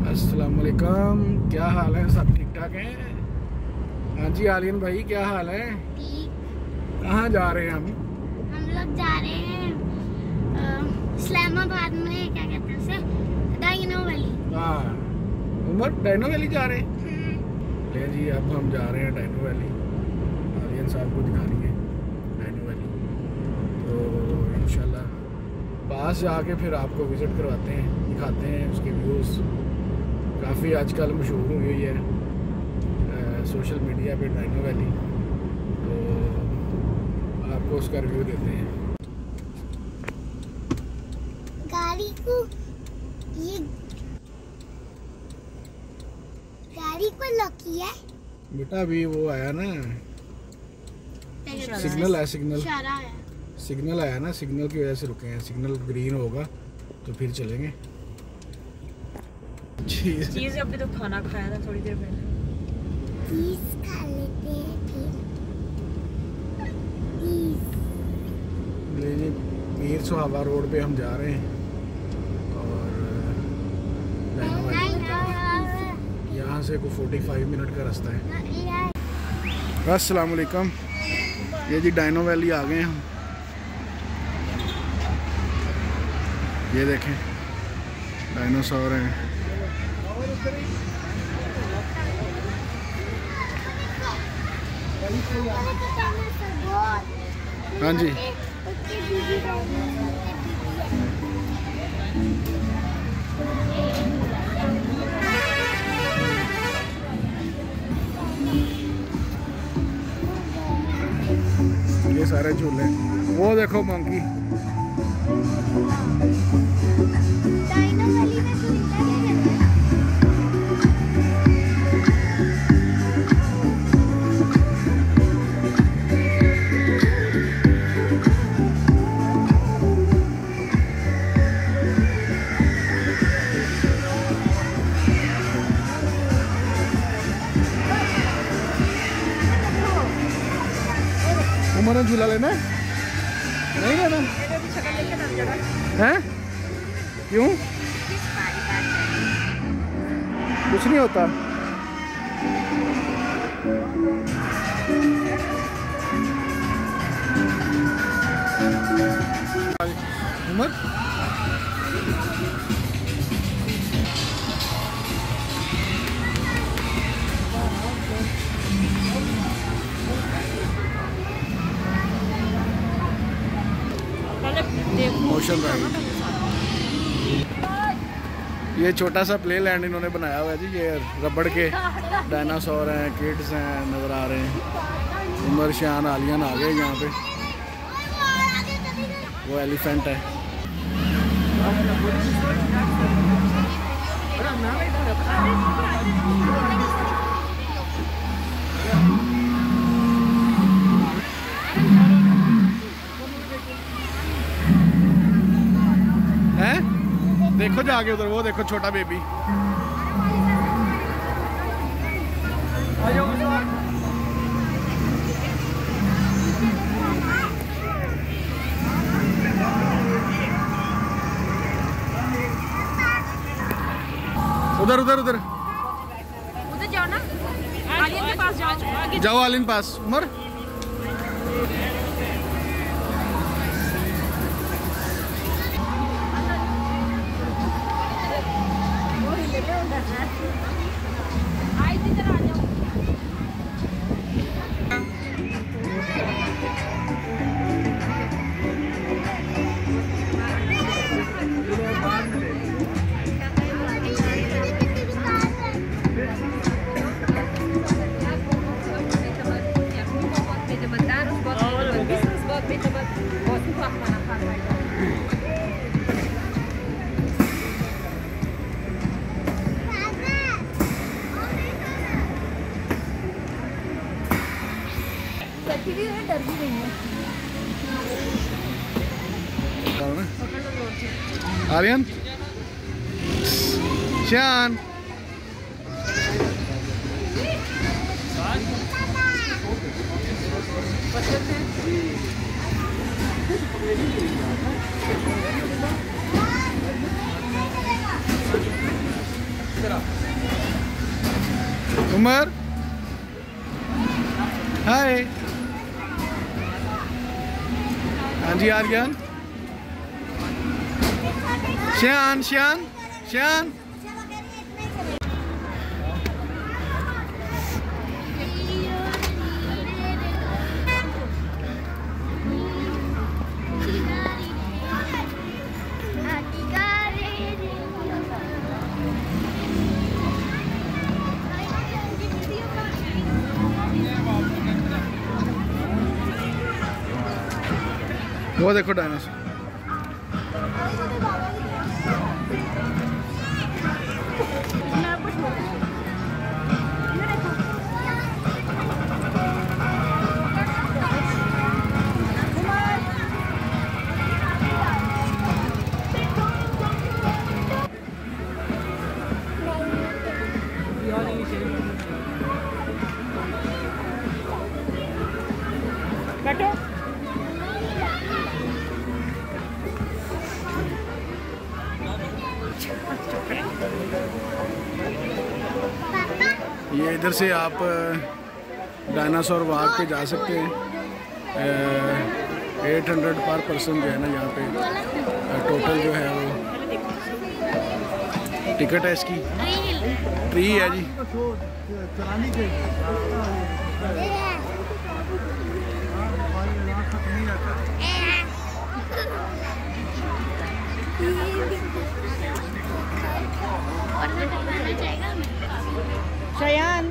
अस्सलाम वालेकुम, क्या हाल है? सब ठीक ठाक हैं? हाँ जी आलियन भाई, क्या हाल है? कहाँ जा रहे हैं हम लोग जा रहे हैं इस्लामाबाद में, क्या कहते हैं उसे, डाइनो वैली। हाँ उमर, डाइनो वैली जा रहे हैं। ले जी, अब हम जा रहे हैं डाइनो वैली। आलियन साहब को दिखानी है डाइनो वैली, तो इंशाल्लाह पास जाके फिर आपको विज़िट करवाते हैं, दिखाते हैं उसके व्यूज़। काफ़ी आजकल मशहूर हुई है सोशल मीडिया पे डाइनो वैली, तो आपको उसका रिव्यू देते हैं। गाड़ी को लॉक किया है बेटा, अभी वो आया ना, सिग्नल है, सिग्नल आया ना, सिग्नल की वजह से रुके हैं। सिग्नल ग्रीन होगा तो फिर चलेंगे। चीज़ अभी तो खाना खाया था थोड़ी देर पहले, चीज़ खा लेते हैं फिर। मीर सुहावा रोड पे हम जा रहे हैं और यहाँ से कोई 45 मिनट का रास्ता है। अस्सलाम वालेकुम, ये जी डाइनो वैली आ गए हम। ये देखें डायनासोर हैं। हाँ जी, ये सारे झूले। वो देखो मंकी। डाइनो वैली में सुविधा क्या है? उमर झूला लेना है? नहीं लेना है? क्यों? कुछ नहीं होता। उमर मोशन राइड, ये छोटा सा प्ले लैंड इन्होंने बनाया हुआ है जी। ये रबड़ के डायनासोर हैं, किड्स हैं, नज़र आ रहे हैं। उमर शान आलियन आ गए यहाँ पे। वो एलिफेंट है। देखो जाके उधर, वो देखो छोटा बेबी। उधर उधर उधर जाओ ना, आलियन के पास जाओ, आलियन पास। उमर डर भी रही है। आर्यन शान उमर हाय। हाँ जी आर्यन। श्यान श्यान श्यान। वो देखो डायनासोर। बैठो। ये इधर से आप डायनासोर वॉक पे जा सकते हैं। 800 पर पर्सन जो है ना यहाँ पे टोटल जो है वो टिकट है इसकी। फ्री है जी। शयान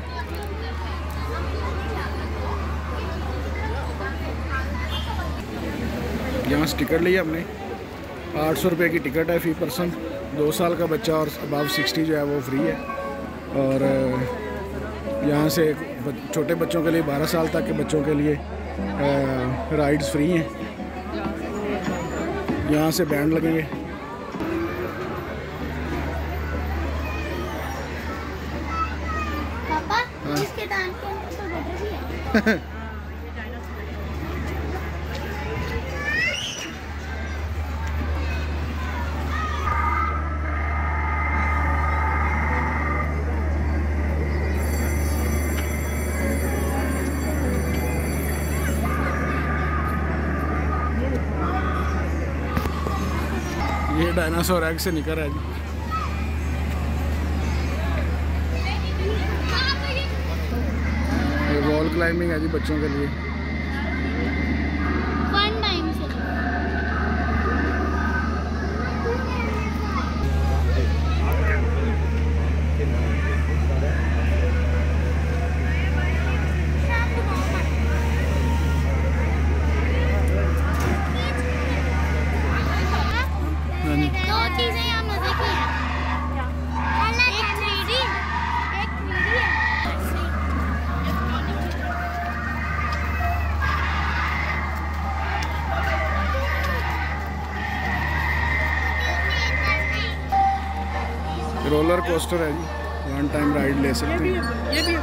यहाँ से टिकट ली हमने। 800 रुपये की टिकट है फी पर्सन। 2 साल का बच्चा और अबाव 60 जो है वो फ्री है। और यहाँ से छोटे बच्चों के लिए 12 साल तक के बच्चों के लिए राइड्स फ्री हैं। यहाँ से बैंड लगेंगे। पापा इसके दांत के अंदर तो गटर भी है। ये डायनासोर एग से निकल रहा है जी। ये वॉल क्लाइंबिंग है जी बच्चों के लिए। वन टाइम से दो चीजें यहाँ मजे की हैं। एक 3D एक 3D है। रोलर कोस्टर है जी। 1 टाइम राइड ले सकते हैं। ये भी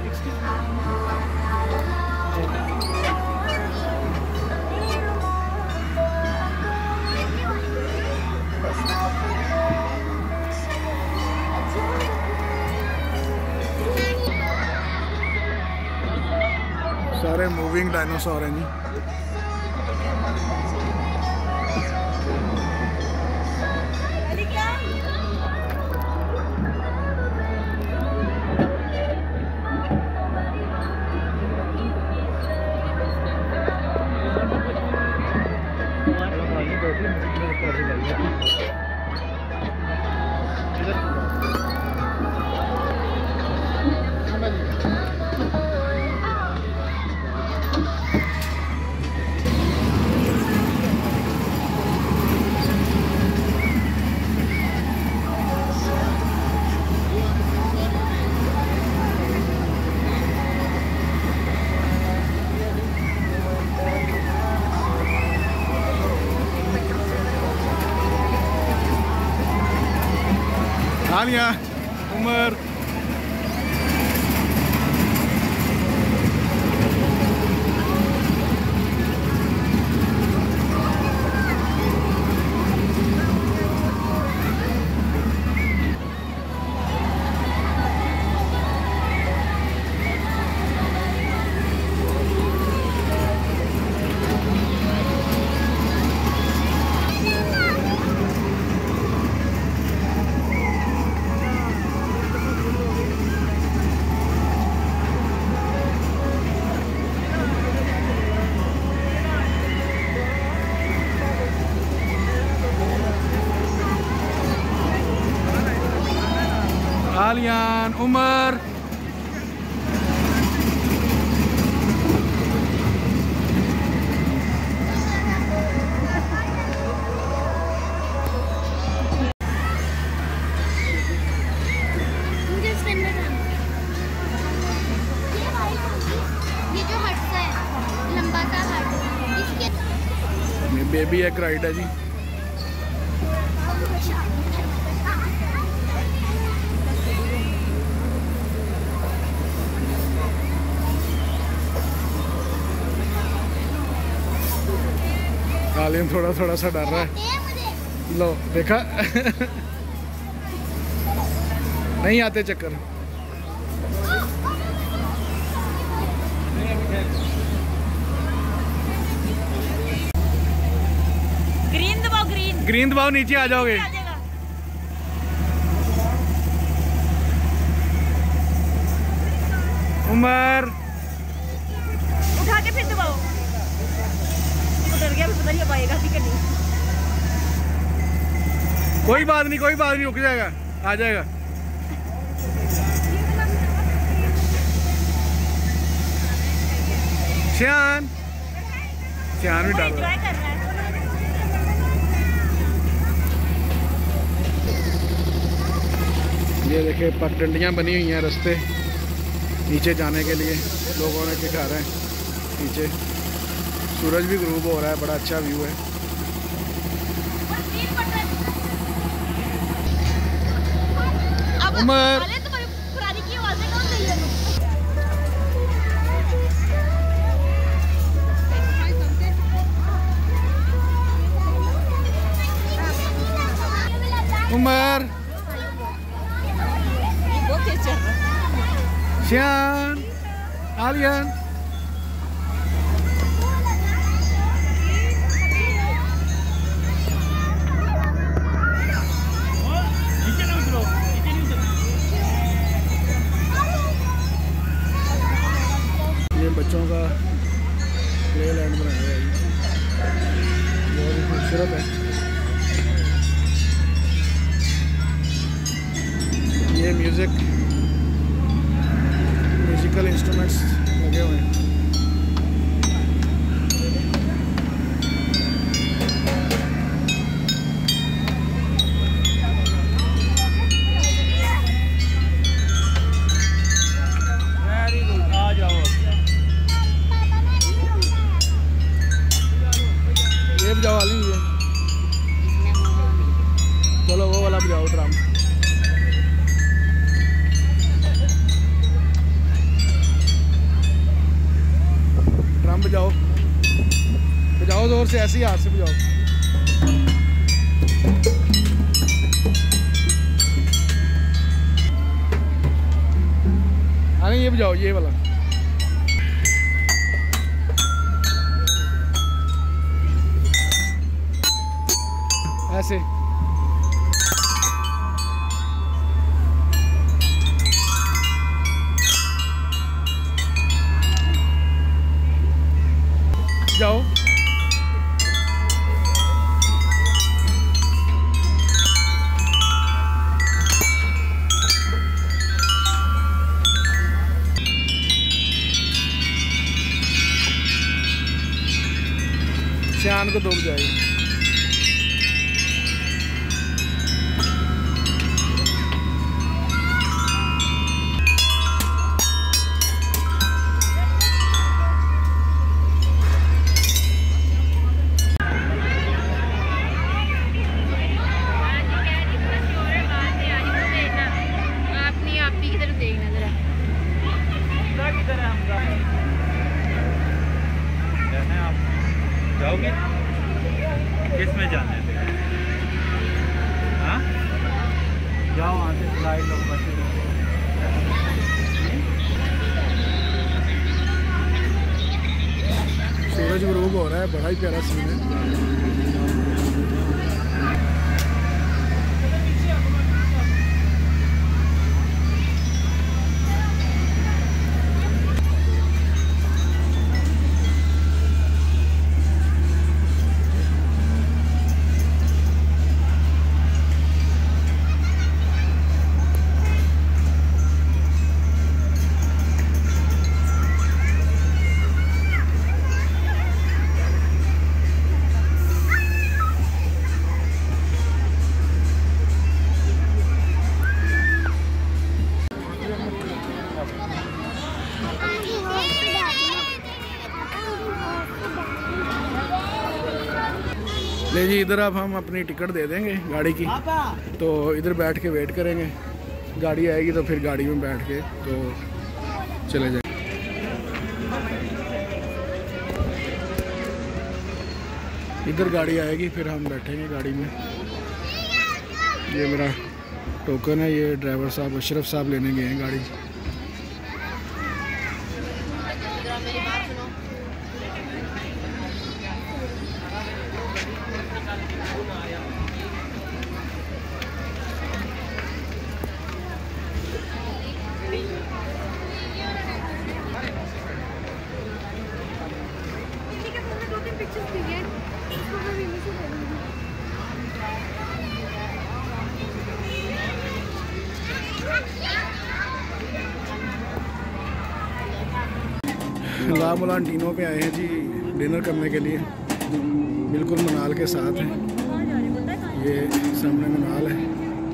सारे मूविंग डायनासोर हैं जी। आलिया उमर आलियान, उमर, मुझे इसके अंदर जाना है। ये जो हट सा है, लंबा सा हट, इसके बेबी एक राइड है जी। आलियन थोड़ा थोड़ा सा डर रहा है। लो देखा नहीं आते चक्कर। ग्रीन दबाओ, ग्रीन ग्रीन दबाओ, नीचे आ जाओगे। आ जाएगा। उमर उठा के फिर दबाओ। वो डर गया, पता नहीं अब आएगा कि नहीं। कोई बात नहीं, कोई बात नहीं, रुक जाएगा, आ जाएगा। श्यान, श्यान भी डर रहा एंजॉय है। कर रहा है। ये देखिए पगडंडियाँ बनी हुई हैं रास्ते नीचे जाने के लिए, लोगों ने दिखा रहे हैं नीचे। सूरज भी ग्रूब हो रहा है, बड़ा अच्छा व्यू है। अब उमर। अरे तुम्हारी पुरानी की आवाज़ें कौन सी है? उमर, बहुत तेज चल रहा है। श्यान, आलियन, ये बच्चों का प्ले लैंड बनाया हुआ है, बहुत ही खूबसूरत है। ये म्यूजिकल इंस्ट्रूमेंट्स लगे हुए हैं। वेरी गुड, आ जाओ। ये बजाओ वाली है। चलो वो वाला बजाओ ड्रम। ड्रम बजाओ, बजाओ जोर से, ऐसे ही हाथ से बजाओ। हाँ ये बजाओ, ये वाला। ऐसे जाओ। श्यान को डूब जाएगी। जाओगे? किस में जाना है? हाँ? जाओ वहाँ से फ्लाइट लो, बस। सूरज ग्रूब हो रहा है, बड़ा ही प्यारा सीन है। ले जी, इधर अब हम अपनी टिकट दे देंगे गाड़ी की, तो इधर बैठ के वेट करेंगे। गाड़ी आएगी तो फिर गाड़ी में बैठ के तो चले जाएंगे। इधर गाड़ी आएगी फिर हम बैठेंगे गाड़ी में। ये मेरा टोकन है, ये ड्राइवर साहब अशरफ साहब लेने गए हैं गाड़ी। लामुलान डीनो पे आए हैं जी डिनर करने के लिए। बिल्कुल मनाल के साथ हैं, ये सामने मनाल है।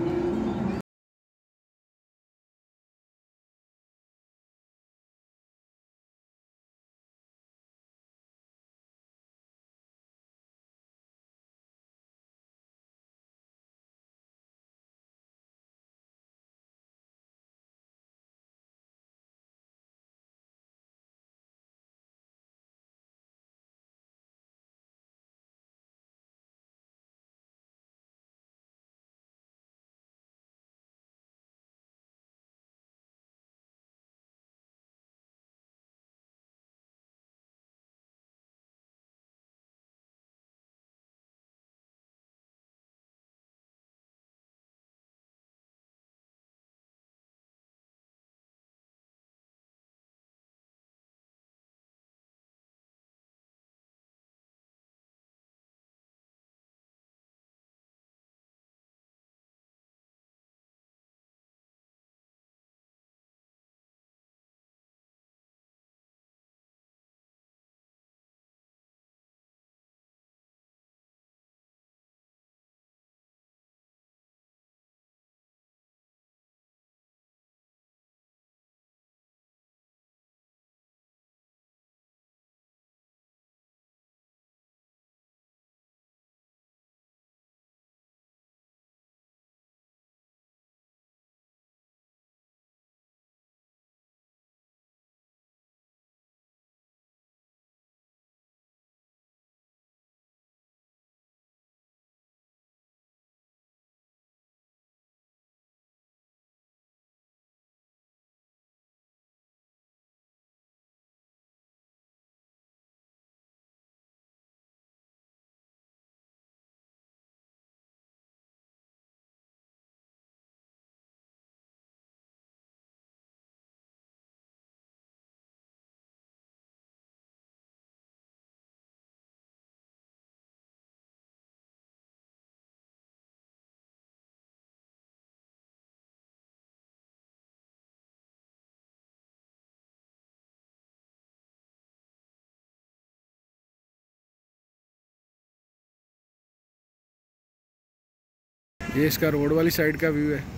ये इसका रोड वाली साइड का व्यू है।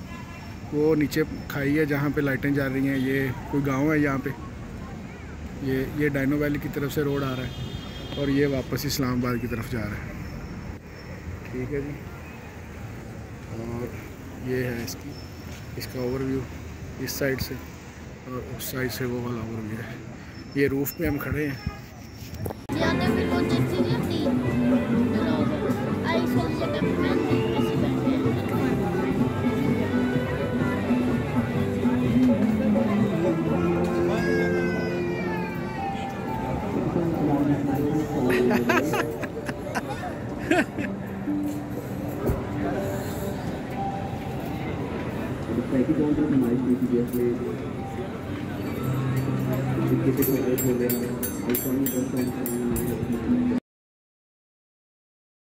वो नीचे खाई है जहाँ पे लाइटें जा रही हैं, ये कोई गांव है यहाँ पे। ये डाइनो वैली की तरफ से रोड आ रहा है और ये वापस इस्लामाबाद की तरफ जा रहा है। ठीक है जी, और ये है इसका ओवरव्यू इस साइड से, और उस साइड से वो वाला ओवरव्यू है। ये रूफ पे हम खड़े हैं।